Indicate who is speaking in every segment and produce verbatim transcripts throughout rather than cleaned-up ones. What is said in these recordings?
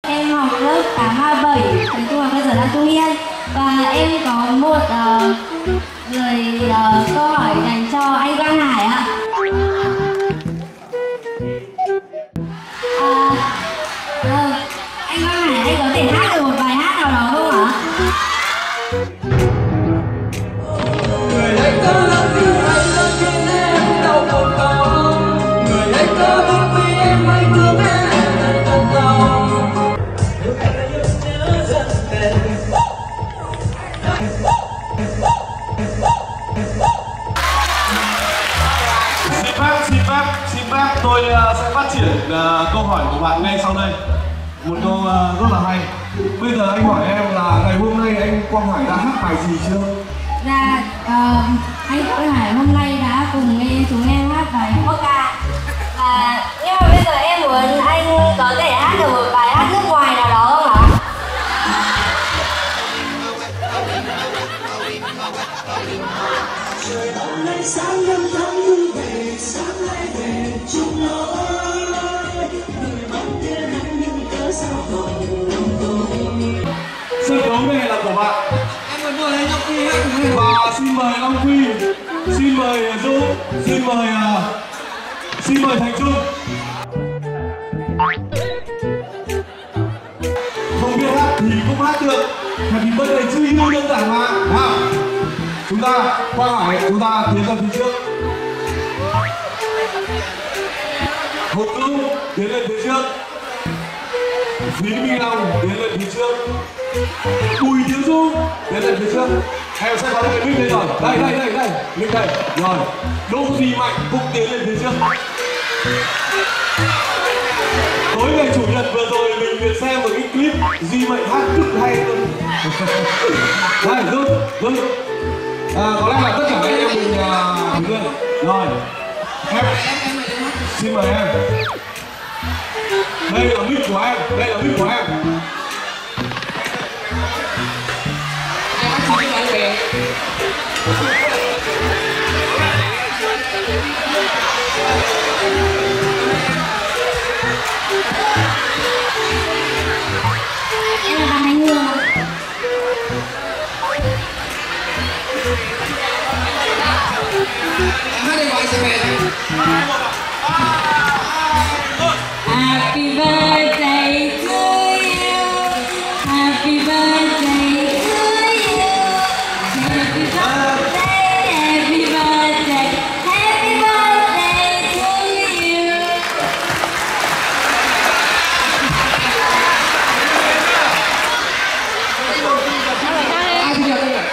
Speaker 1: Em học lớp tám A bảy trường Trung học cơ sở Nam Trung Yên và em có một uh, lời uh, câu hỏi dành cho anh Quang Hải ạ. À, uh, anh Quang Hải, anh có thể hát được một bài hát nào đó không ạ?
Speaker 2: Người hãy có lắm điều hay lớn khiến em đau khổ đau. Người hãy có biết vì em hãy thương em thật thật đau. Nếu em đã nhớ nhớ dần về.
Speaker 3: Xin phép, xin phép, xin phép tôi sẽ phát triển uh, câu hỏi của bạn ngay sau đây. Một câu uh, rất là hay. Bây giờ anh hỏi em là ngày hôm nay anh Quang Hải đã hát bài gì chưa?
Speaker 1: Dạ, uh, anh Quang Hải hôm nay đã cùng nghe chúng em hát bài quốc ca. Và nhưng mà bây giờ em muốn anh có thể hát được một bài hát nước ngoài nào đó không ạ?
Speaker 2: Trời hôm nay sáng năm tháng nhưng về sáng lại về chung lối. Người mong tia nắng nhưng cớ sao còn lòng tôi.
Speaker 3: Sân khấu này là của bạn.
Speaker 2: Em muốn mời anh Long Phi hát cùng em.
Speaker 3: Và xin mời Long Phi, xin mời Dũng, xin mời uh, xin mời Thành Trung. Không biết hát thì cũng hát được. Happy birthday to you đơn giản mà. Nào, chúng ta Quang Hải, chúng ta tiến ra phía trước. Hồng Dung tiến lên phía trước. Lý Minh Long tiến lên phía trước. Bùi Tiến Dung tiến lên phía trước. Em sẽ có cái mic đây rồi. Đây đây đây đây, mic đây. Rồi. Đỗ Duy Mạnh cũng tiến lên phía trước. Tối ngày chủ nhật vừa rồi mình được xem một cái clip Duy Mạnh hát cực hay luôn. Đây, Dung, Dung. À, có lẽ là tất cả anh em mình uh, lên. Rồi. Em, xin mời em. Đây là mic của em, đây là mic của em.
Speaker 2: Em hát chị bạn bè.
Speaker 1: Em là bạn Thanh Hương ạ.
Speaker 2: Em hát đi gọi chị về.
Speaker 1: Happy birthday to you. Happy birthday to you. Happy birthday, happy birthday, happy birthday to you.
Speaker 2: Ai thì được đây.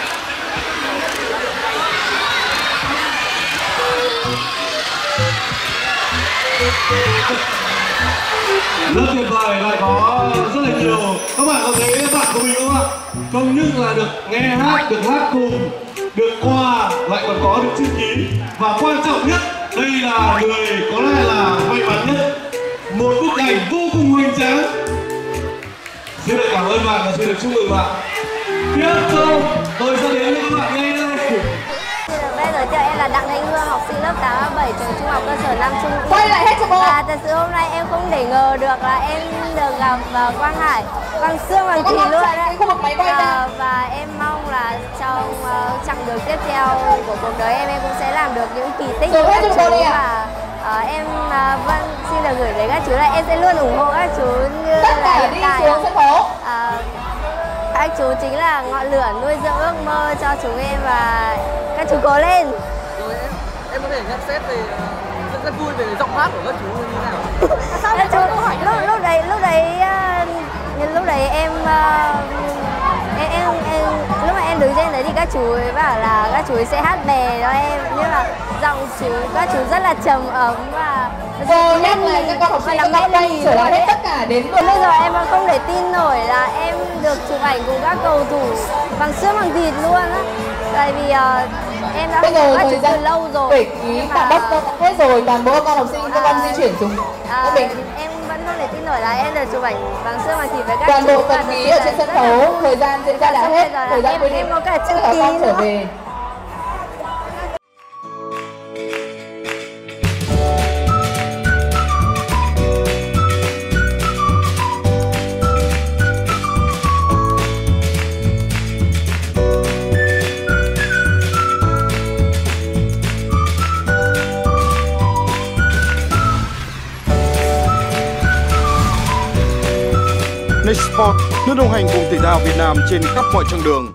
Speaker 3: Rất tuyệt vời, lại có rất là nhiều. Các bạn có thấy các bạn của mình không ạ? Không những là được nghe hát, được hát cùng, được quà, lại còn có được chữ ký. Và quan trọng nhất, đây là người có lẽ là may mắn nhất. Một bức ảnh vô cùng hoành tráng. Xin được cảm ơn bạn và xin được chúc mừng bạn. Tiếp tục, tôi sẽ đến với các bạn ngay đây.
Speaker 1: Bây giờ chào em là Đặng Thanh Hương, học sinh lớp tám A bảy trường Trung học cơ sở Nam Trung.
Speaker 4: Quay lại hết cho cô.
Speaker 1: Và thật sự hôm nay em không thể ngờ được là em được gặp uh, Quang Hải bằng xương bằng thịt luôn đấy.
Speaker 4: Không bật máy quay ra.
Speaker 1: Uh, và em mong là trong uh, chặng đường tiếp theo của cuộc đời em em cũng sẽ làm được những kỳ tích của các chú. Và uh, em uh, vâng xin được gửi đến các chú là em sẽ luôn ủng hộ các chú như
Speaker 4: tất cả
Speaker 1: là
Speaker 4: đi
Speaker 1: hiện tại.
Speaker 4: xuống sân khấu.
Speaker 1: Uh, các chú chính là ngọn lửa nuôi dưỡng ước mơ cho chúng em và các chú cố lên.
Speaker 5: Rồi em, em có thể nhận xét về uh, rất vui về giọng hát của các chú như thế nào?
Speaker 1: Sao các chú lúc lúc đấy lúc đấy uh, lúc đấy em, uh, em em em lúc mà em đứng trên đấy thì các chú ấy bảo là các chú ấy sẽ hát bè cho em, nhưng mà giọng chú các chú rất là trầm ấm và
Speaker 4: Giờ nhắc lại các con học sinh các con quay trở lại hết tất cả đến
Speaker 1: bây giờ em không thể tin nổi là em được chụp ảnh cùng các cầu thủ bằng xương bằng thịt luôn á. Tại vì uh, em đã
Speaker 4: bây giờ
Speaker 1: các
Speaker 4: thời
Speaker 1: chú
Speaker 4: gian
Speaker 1: từ lâu rồi.
Speaker 4: bảy ký cả bắp hết rồi, toàn bộ các con học sinh các con di chuyển xuống.
Speaker 1: À, em vẫn không thể tin nổi là em được chụp ảnh bằng xương bằng thịt với các
Speaker 4: toàn bộ phần ký ở trên sân khấu, thời gian diễn ra đã hết, thời gian quy định
Speaker 1: em có cả chữ
Speaker 4: các
Speaker 1: ký
Speaker 4: con trở
Speaker 1: nữa.
Speaker 4: về.
Speaker 6: Nextport luôn đồng hành cùng thể thao Việt Nam trên khắp mọi chặng đường.